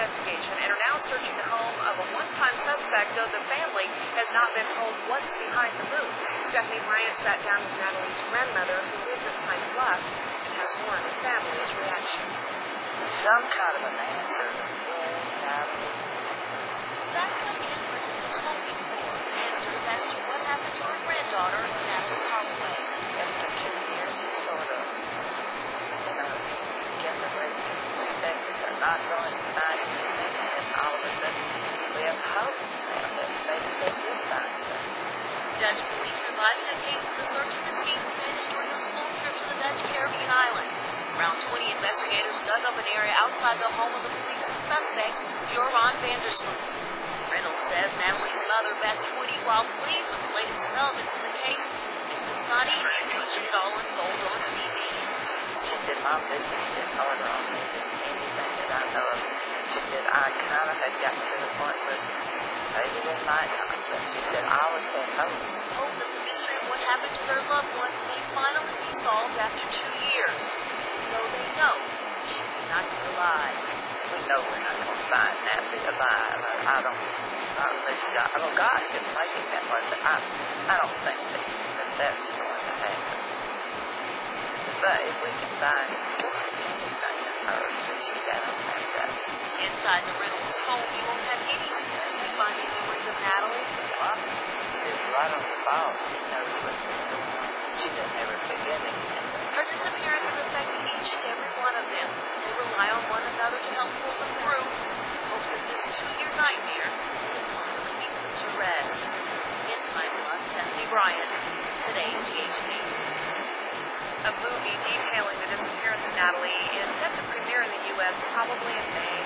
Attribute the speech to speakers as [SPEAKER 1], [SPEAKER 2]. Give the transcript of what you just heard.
[SPEAKER 1] investigation and are now searching the home of a one-time suspect, though the family has not been told what's behind the moves. Stephanie Bryant sat down with Natalie's grandmother, who lives at Pine Bluff, and has more on the family's reaction.
[SPEAKER 2] Some kind of an answer. Natalie.
[SPEAKER 3] That's what the inference is hoping for. Answers as to what happened to her granddaughter, Natalie Holloway.
[SPEAKER 2] After 2 years, you sort of, get the way you expect that they're not going to find anything, and all of a sudden, we have hopes now that maybe they will find something.
[SPEAKER 3] Dutch police reviving a case of the search of the teen who vanished during a school trip to the Dutch Caribbean island. Around 20 investigators dug up an area outside the home of the police's suspect, Joran van der Sloot. Reynolds says Natalie's mother, Beth Twitty, while pleased with the latest developments in the case, thinks it's not easy watching it all unfold on TV.
[SPEAKER 2] She said, Mom, this has been harder on me than anything that I know of. She said, I kind of had gotten to the point where maybe they might not, but she said, I always had hope.
[SPEAKER 3] Hope that the mystery of what happened to their loved one may finally be solved after 2 years, though they know she may not be alive.
[SPEAKER 2] We know we're not going to find Natalie alive. I don't, unless God, well, God can make it that way, but I don't think that's going to happen. But if we can find anything in her, so she got to have that.
[SPEAKER 3] Inside the Reynolds home, you won't have any too messy finding memories of Natalie.
[SPEAKER 2] Well, it's right on the ball. She knows what's going on. She doesn't ever forget anything.
[SPEAKER 3] Her disappearance has affected each and every one of them. They rely on one another to help pull them through, in hopes that this 2-year nightmare will finally be put to rest. In Pine Bluff, Stephanie Bryant, today's THV.
[SPEAKER 1] A movie detailing the disappearance of Natalie is set to premiere in the U.S. probably in May.